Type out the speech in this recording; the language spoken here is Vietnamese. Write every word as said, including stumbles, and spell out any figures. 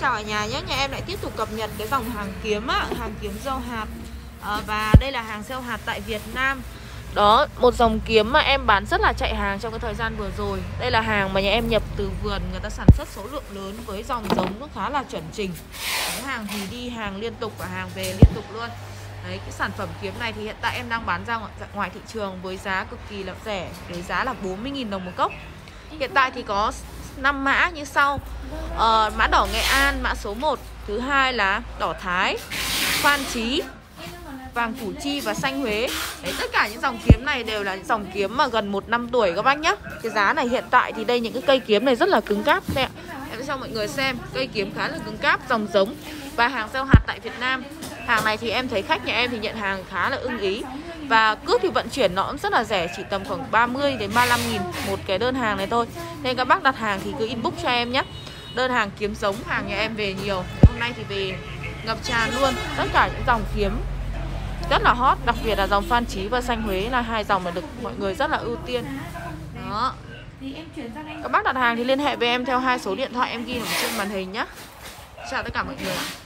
chào cả nhà nhé. Nhà em lại tiếp tục cập nhật cái dòng hàng kiếm á, hàng kiếm gieo hạt. à, Và đây là hàng gieo hạt tại Việt Nam. Đó, một dòng kiếm mà em bán rất là chạy hàng trong cái thời gian vừa rồi. Đây là hàng mà nhà em nhập từ vườn, người ta sản xuất số lượng lớn với dòng giống nó khá là chuẩn chỉnh. Cái hàng thì đi hàng liên tục và hàng về liên tục luôn. Đấy, cái sản phẩm kiếm này thì hiện tại em đang bán ra ngoài, ngoài thị trường với giá cực kỳ là rẻ, với giá là bốn mươi nghìn đồng một cốc. Hiện tại thì có năm mã như sau. ờ, Mã đỏ Nghệ An, mã số một. Thứ hai là đỏ Thái, Phan Chí, vàng Củ Chi và xanh Huế. Đấy, tất cả những dòng kiếm này đều là những dòng kiếm mà gần một năm tuổi các bác nhé. Cái giá này hiện tại thì đây, những cái cây kiếm này rất là cứng cáp đây ạ. Em sẽ cho mọi người xem, cây kiếm khá là cứng cáp, dòng giống và hàng gieo hạt tại Việt Nam. Hàng này thì em thấy khách nhà em thì nhận hàng khá là ưng ý. Và cước thì vận chuyển nó cũng rất là rẻ, chỉ tầm khoảng ba mươi đến ba mươi lăm nghìn một cái đơn hàng này thôi. Nên các bác đặt hàng thì cứ inbox cho em nhé. Đơn hàng kiếm giống hàng nhà em về nhiều. Hôm nay thì về ngập tràn luôn. Tất cả những dòng kiếm rất là hot, đặc biệt là dòng Phan Chí và xanh Huế là hai dòng mà được mọi người rất là ưu tiên. Đó. Các bác đặt hàng thì liên hệ với em theo hai số điện thoại em ghi ở trên màn hình nhé. Chào tất cả mọi người.